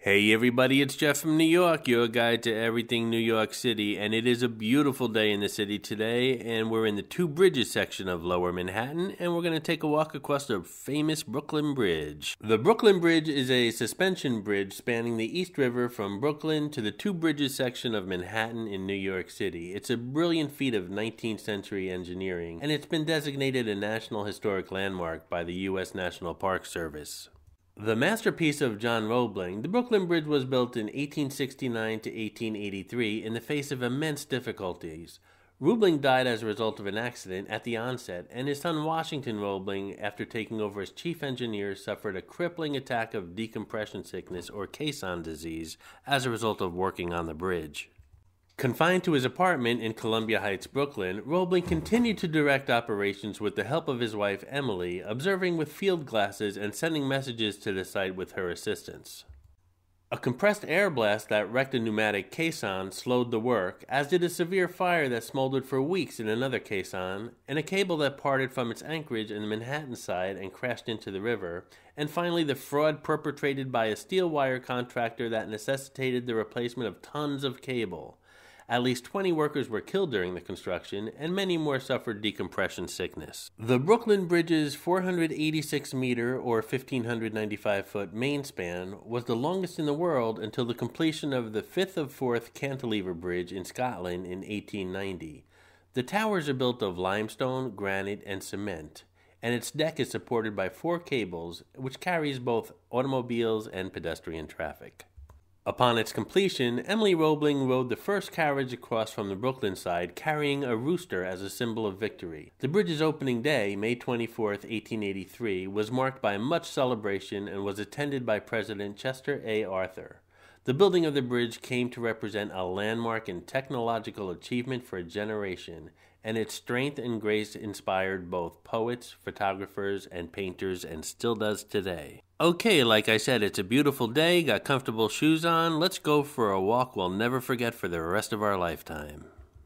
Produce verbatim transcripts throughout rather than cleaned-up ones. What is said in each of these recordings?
Hey everybody, it's Jeff from New York, your guide to everything New York City, and it is a beautiful day in the city today, and we're in the Two Bridges section of Lower Manhattan, and we're going to take a walk across the famous Brooklyn Bridge. The Brooklyn Bridge is a suspension bridge spanning the East River from Brooklyn to the Two Bridges section of Manhattan in New York City. It's a brilliant feat of nineteenth century engineering, and it's been designated a National Historic Landmark by the U S National Park Service. The masterpiece of John Roebling, the Brooklyn Bridge was built in eighteen sixty-nine to eighteen eighty-three in the face of immense difficulties. Roebling died as a result of an accident at the onset, and his son Washington Roebling, after taking over as chief engineer, suffered a crippling attack of decompression sickness or caisson disease as a result of working on the bridge. Confined to his apartment in Columbia Heights, Brooklyn, Roebling continued to direct operations with the help of his wife Emily, observing with field glasses and sending messages to the site with her assistance. A compressed air blast that wrecked a pneumatic caisson slowed the work, as did a severe fire that smoldered for weeks in another caisson, and a cable that parted from its anchorage in the Manhattan side and crashed into the river, and finally the fraud perpetrated by a steel wire contractor that necessitated the replacement of tons of cable. At least twenty workers were killed during the construction, and many more suffered decompression sickness. The Brooklyn Bridge's four hundred eighty-six meter or one thousand five hundred ninety-five foot main span was the longest in the world until the completion of the fifth of Forth Cantilever Bridge in Scotland in eighteen ninety. The towers are built of limestone, granite, and cement, and its deck is supported by four cables, which carries both automobiles and pedestrian traffic. Upon its completion, Emily Roebling rode the first carriage across from the Brooklyn side, carrying a rooster as a symbol of victory. The bridge's opening day, May twenty-fourth, eighteen eighty-three, was marked by much celebration and was attended by President Chester A. Arthur. The building of the bridge came to represent a landmark in technological achievement for a generation, and its strength and grace inspired both poets, photographers, and painters, and still does today. Okay, like I said, it's a beautiful day, got comfortable shoes on. Let's go for a walk we'll never forget for the rest of our lifetime.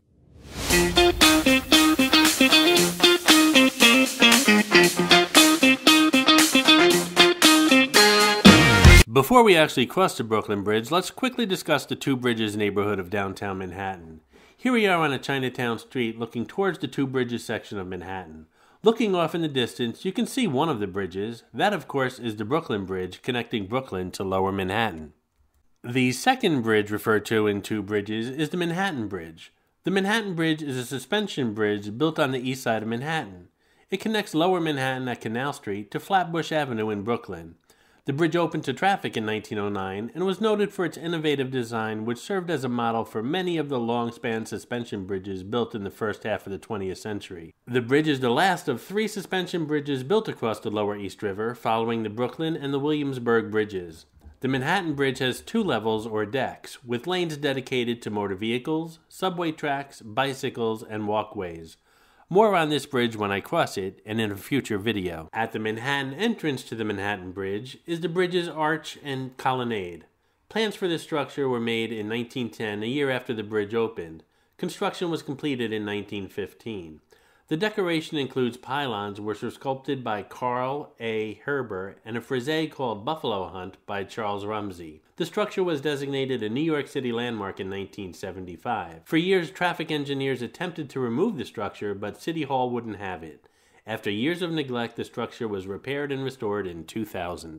Before we actually cross the Brooklyn Bridge, let's quickly discuss the Two Bridges neighborhood of downtown Manhattan. Here we are on a Chinatown street looking towards the Two Bridges section of Manhattan. Looking off in the distance, you can see one of the bridges. That, of course, is the Brooklyn Bridge, connecting Brooklyn to Lower Manhattan. The second bridge referred to in Two Bridges is the Manhattan Bridge. The Manhattan Bridge is a suspension bridge built on the east side of Manhattan. It connects Lower Manhattan at Canal Street to Flatbush Avenue in Brooklyn. The bridge opened to traffic in nineteen oh nine and was noted for its innovative design, which served as a model for many of the long-span suspension bridges built in the first half of the twentieth century. The bridge is the last of three suspension bridges built across the Lower East River, following the Brooklyn and the Williamsburg bridges. The Manhattan Bridge has two levels or decks, with lanes dedicated to motor vehicles, subway tracks, bicycles, and walkways. More on this bridge when I cross it, and in a future video. At the Manhattan entrance to the Manhattan Bridge is the bridge's arch and colonnade. Plans for this structure were made in nineteen ten, a year after the bridge opened. Construction was completed in nineteen fifteen. The decoration includes pylons which were sculpted by Carl A. Herber and a frise called Buffalo Hunt by Charles Rumsey. The structure was designated a New York City landmark in nineteen seventy-five. For years, traffic engineers attempted to remove the structure, but City Hall wouldn't have it. After years of neglect, the structure was repaired and restored in two thousand.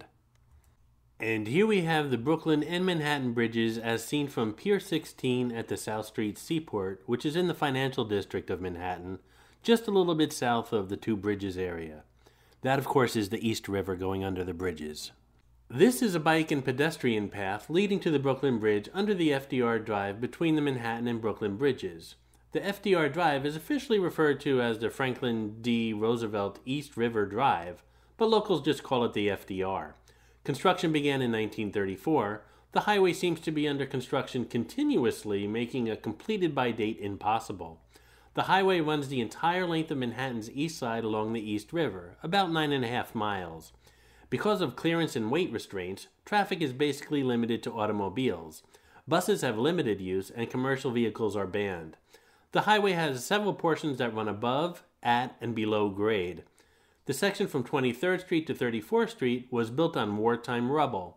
And here we have the Brooklyn and Manhattan bridges as seen from Pier sixteen at the South Street Seaport, which is in the financial district of Manhattan, just a little bit south of the Two Bridges area. That, of course, is the East River going under the bridges. This is a bike and pedestrian path leading to the Brooklyn Bridge under the F D R Drive between the Manhattan and Brooklyn bridges. The F D R Drive is officially referred to as the Franklin D. Roosevelt East River Drive, but locals just call it the F D R. Construction began in nineteen thirty-four. The highway seems to be under construction continuously, making a completed by date impossible. The highway runs the entire length of Manhattan's east side along the East River, about nine and a half miles. Because of clearance and weight restraints, traffic is basically limited to automobiles. Buses have limited use and commercial vehicles are banned. The highway has several portions that run above, at, and below grade. The section from twenty-third Street to thirty-fourth Street was built on wartime rubble.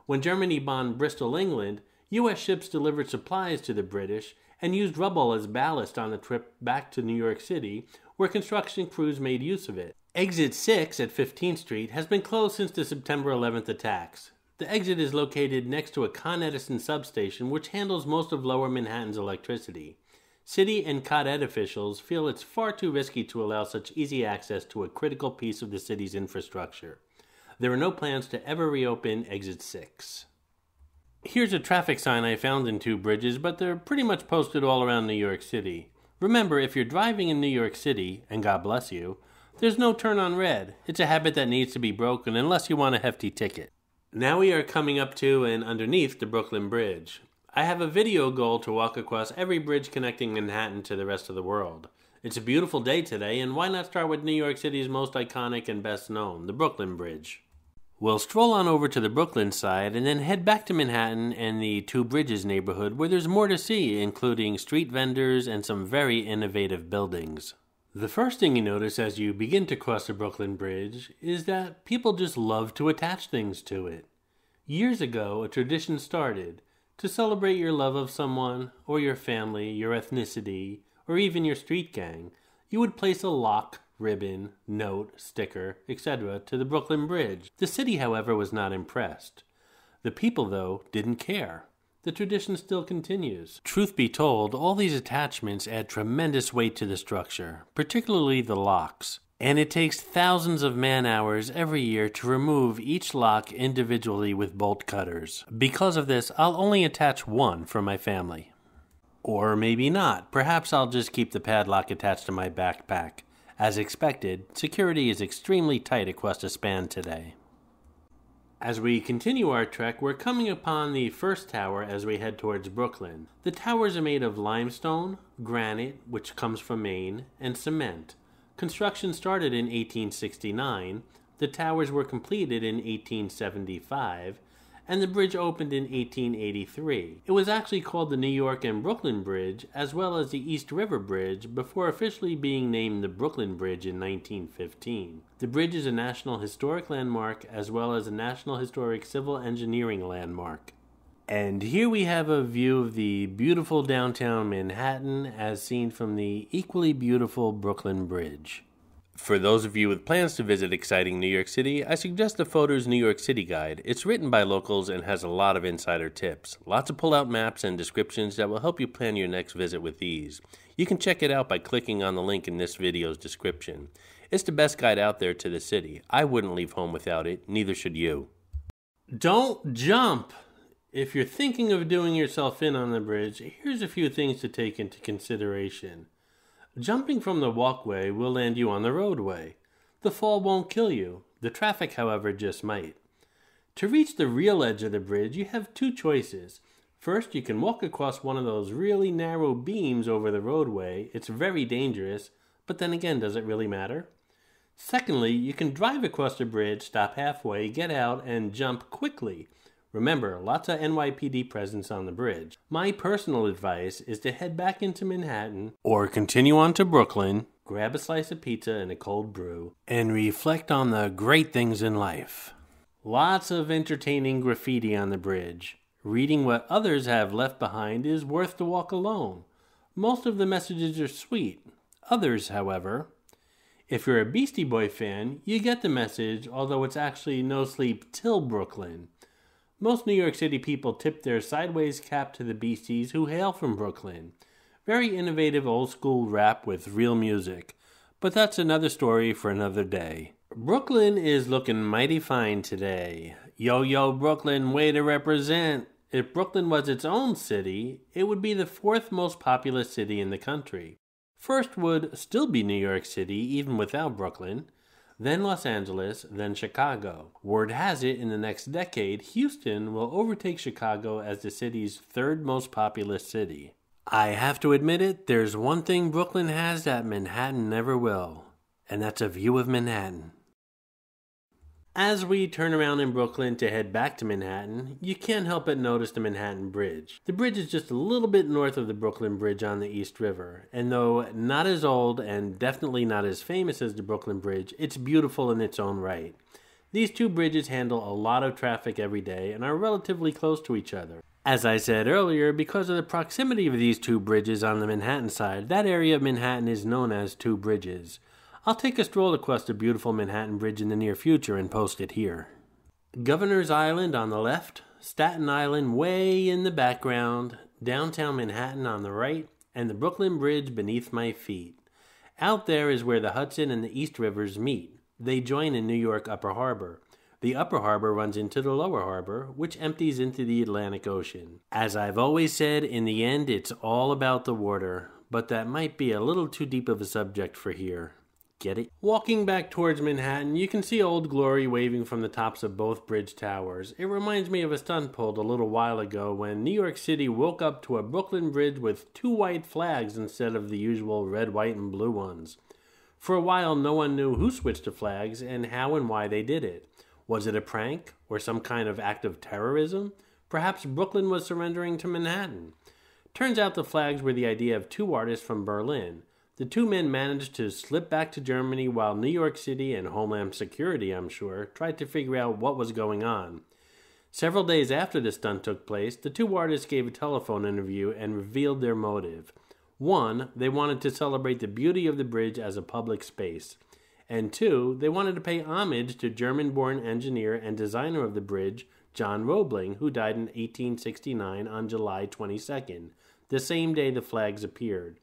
When Germany bombed Bristol, England, U S ships delivered supplies to the British and used rubble as ballast on the trip back to New York City, where construction crews made use of it. Exit six at fifteenth Street has been closed since the September eleventh attacks. The exit is located next to a Con Edison substation, which handles most of Lower Manhattan's electricity. City and Con Ed officials feel it's far too risky to allow such easy access to a critical piece of the city's infrastructure. There are no plans to ever reopen Exit six. Here's a traffic sign I found in Two Bridges, but they're pretty much posted all around New York City. Remember, if you're driving in New York City, and God bless you, there's no turn on red. It's a habit that needs to be broken unless you want a hefty ticket. Now we are coming up to and underneath the Brooklyn Bridge. I have a video goal to walk across every bridge connecting Manhattan to the rest of the world. It's a beautiful day today, and why not start with New York City's most iconic and best known, the Brooklyn Bridge. We'll stroll on over to the Brooklyn side and then head back to Manhattan and the Two Bridges neighborhood, where there's more to see, including street vendors and some very innovative buildings. The first thing you notice as you begin to cross the Brooklyn Bridge is that people just love to attach things to it. Years ago, a tradition started to celebrate your love of someone, or your family, your ethnicity, or even your street gang. You would place a lock, ribbon, note, sticker, et cetera to the Brooklyn Bridge. The city, however, was not impressed. The people, though, didn't care. The tradition still continues. Truth be told, all these attachments add tremendous weight to the structure, particularly the locks. And it takes thousands of man-hours every year to remove each lock individually with bolt cutters. Because of this, I'll only attach one for my family. Or maybe not. Perhaps I'll just keep the padlock attached to my backpack. As expected, security is extremely tight across the span today. As we continue our trek, we're coming upon the first tower as we head towards Brooklyn. The towers are made of limestone, granite, which comes from Maine, and cement. Construction started in eighteen sixty-nine, the towers were completed in eighteen seventy-five, and the bridge opened in eighteen eighty-three. It was actually called the New York and Brooklyn Bridge, as well as the East River Bridge, before officially being named the Brooklyn Bridge in nineteen fifteen. The bridge is a National Historic Landmark, as well as a National Historic Civil Engineering Landmark. And here we have a view of the beautiful downtown Manhattan as seen from the equally beautiful Brooklyn Bridge. For those of you with plans to visit exciting New York City, I suggest the Photos New York City Guide. It's written by locals and has a lot of insider tips. Lots of pull-out maps and descriptions that will help you plan your next visit with ease. You can check it out by clicking on the link in this video's description. It's the best guide out there to the city. I wouldn't leave home without it, neither should you. Don't jump! If you're thinking of doing yourself in on the bridge, here's a few things to take into consideration. Jumping from the walkway will land you on the roadway. The fall won't kill you. The traffic, however, just might. To reach the real edge of the bridge, you have two choices. First, you can walk across one of those really narrow beams over the roadway. It's very dangerous, but then again, does it really matter? Secondly, you can drive across the bridge, stop halfway, get out, and jump quickly. Remember, lots of N Y P D presence on the bridge. My personal advice is to head back into Manhattan, or continue on to Brooklyn, grab a slice of pizza and a cold brew, and reflect on the great things in life. Lots of entertaining graffiti on the bridge. Reading what others have left behind is worth the walk alone. Most of the messages are sweet. Others, however, if you're a Beastie Boy fan, you get the message, although it's actually no sleep till Brooklyn. Most New York City people tip their sideways cap to the Beasties, who hail from Brooklyn. Very innovative old-school rap with real music. But that's another story for another day. Brooklyn is looking mighty fine today. Yo, yo, Brooklyn, way to represent. If Brooklyn was its own city, it would be the fourth most populous city in the country. First would still be New York City, even without Brooklyn. Then Los Angeles, then Chicago. Word has it in the next decade, Houston will overtake Chicago as the city's third most populous city. I have to admit it, there's one thing Brooklyn has that Manhattan never will, and that's a view of Manhattan. As we turn around in Brooklyn to head back to Manhattan, you can't help but notice the Manhattan Bridge. The bridge is just a little bit north of the Brooklyn Bridge on the East River, and though not as old and definitely not as famous as the Brooklyn Bridge, it's beautiful in its own right. These two bridges handle a lot of traffic every day and are relatively close to each other. As I said earlier, because of the proximity of these two bridges on the Manhattan side, that area of Manhattan is known as Two Bridges. I'll take a stroll across the beautiful Manhattan Bridge in the near future and post it here. Governor's Island on the left, Staten Island way in the background, downtown Manhattan on the right, and the Brooklyn Bridge beneath my feet. Out there is where the Hudson and the East Rivers meet. They join in New York Upper Harbor. The Upper Harbor runs into the Lower Harbor, which empties into the Atlantic Ocean. As I've always said, in the end, it's all about the water, but that might be a little too deep of a subject for here. Get it? Walking back towards Manhattan, you can see Old Glory waving from the tops of both bridge towers. It reminds me of a stunt pulled a little while ago when New York City woke up to a Brooklyn Bridge with two white flags instead of the usual red, white, and blue ones. For a while, no one knew who switched the flags and how and why they did it. Was it a prank or some kind of act of terrorism? Perhaps Brooklyn was surrendering to Manhattan. Turns out the flags were the idea of two artists from Berlin. The two men managed to slip back to Germany while New York City and Homeland Security, I'm sure, tried to figure out what was going on. Several days after the stunt took place, the two artists gave a telephone interview and revealed their motive. One, they wanted to celebrate the beauty of the bridge as a public space. And two, they wanted to pay homage to German-born engineer and designer of the bridge, John Roebling, who died in eighteen sixty-nine on July twenty-second, the same day the flags appeared.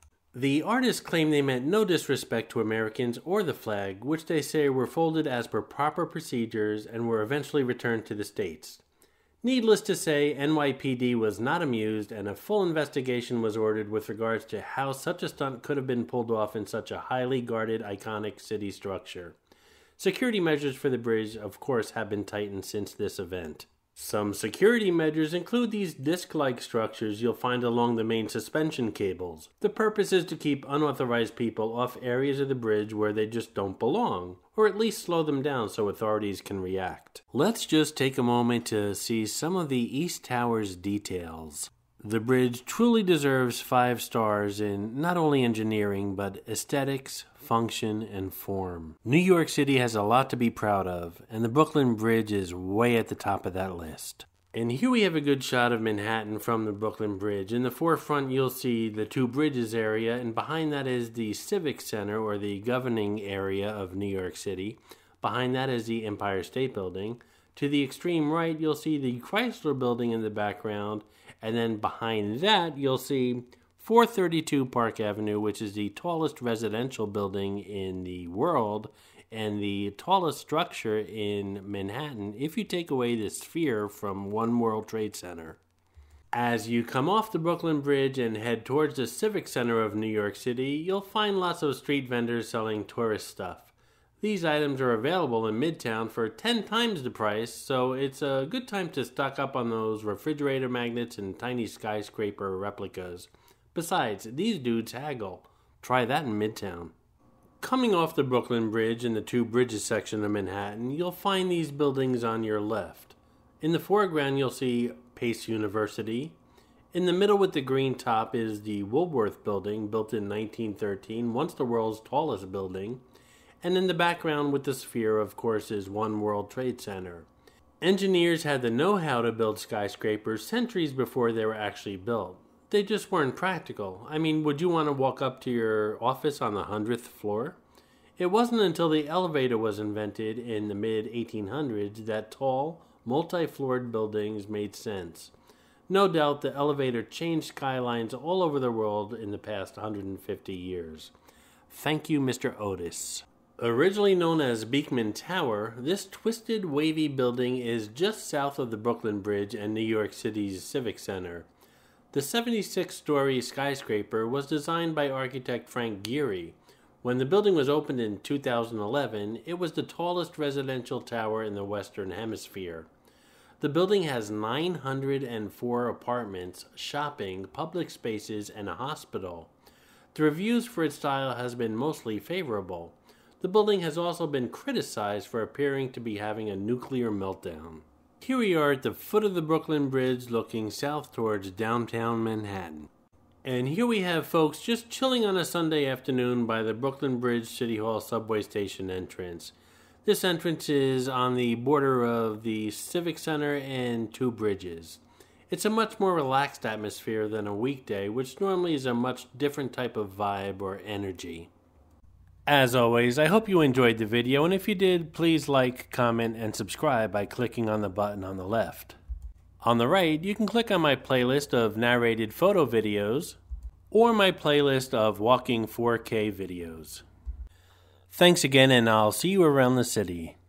The artists claim they meant no disrespect to Americans or the flag, which they say were folded as per proper procedures and were eventually returned to the States. Needless to say, N Y P D was not amused and a full investigation was ordered with regards to how such a stunt could have been pulled off in such a highly guarded, iconic city structure. Security measures for the bridge, of course, have been tightened since this event. Some security measures include these disc-like structures you'll find along the main suspension cables. The purpose is to keep unauthorized people off areas of the bridge where they just don't belong, or at least slow them down so authorities can react. Let's just take a moment to see some of the East Tower's details. The bridge truly deserves five stars in not only engineering, but aesthetics, function, and form. New York City has a lot to be proud of, and the Brooklyn Bridge is way at the top of that list. And here we have a good shot of Manhattan from the Brooklyn Bridge. In the forefront, you'll see the Two Bridges area, and behind that is the Civic Center, or the governing area of New York City. Behind that is the Empire State Building. To the extreme right, you'll see the Chrysler Building in the background, and then behind that, you'll see four thirty-two Park Avenue, which is the tallest residential building in the world and the tallest structure in Manhattan if you take away the sphere from One World Trade Center. As you come off the Brooklyn Bridge and head towards the Civic Center of New York City, you'll find lots of street vendors selling tourist stuff. These items are available in Midtown for ten times the price, so it's a good time to stock up on those refrigerator magnets and tiny skyscraper replicas. Besides, these dudes haggle. Try that in Midtown. Coming off the Brooklyn Bridge in the Two Bridges section of Manhattan, you'll find these buildings on your left. In the foreground, you'll see Pace University. In the middle with the green top is the Woolworth Building, built in nineteen thirteen, once the world's tallest building. And in the background with the sphere, of course, is One World Trade Center. Engineers had the know-how to build skyscrapers centuries before they were actually built. They just weren't practical. I mean, would you want to walk up to your office on the hundredth floor? It wasn't until the elevator was invented in the mid eighteen hundreds that tall, multi-floored buildings made sense. No doubt the elevator changed skylines all over the world in the past one hundred fifty years. Thank you, Mister Otis. Originally known as Beekman Tower, this twisted, wavy building is just south of the Brooklyn Bridge and New York City's Civic Center. The seventy-six story skyscraper was designed by architect Frank Gehry. When the building was opened in two thousand eleven, it was the tallest residential tower in the Western Hemisphere. The building has nine hundred four apartments, shopping, public spaces, and a hospital. The reviews for its style has been mostly favorable. The building has also been criticized for appearing to be having a nuclear meltdown. Here we are at the foot of the Brooklyn Bridge looking south towards downtown Manhattan. And here we have folks just chilling on a Sunday afternoon by the Brooklyn Bridge City Hall subway station entrance. This entrance is on the border of the Civic Center and Two Bridges. It's a much more relaxed atmosphere than a weekday, which normally is a much different type of vibe or energy. As always, I hope you enjoyed the video, and if you did, please like, comment, and subscribe by clicking on the button on the left. On the right, you can click on my playlist of narrated photo videos or my playlist of walking four K videos. Thanks again, and I'll see you around the city.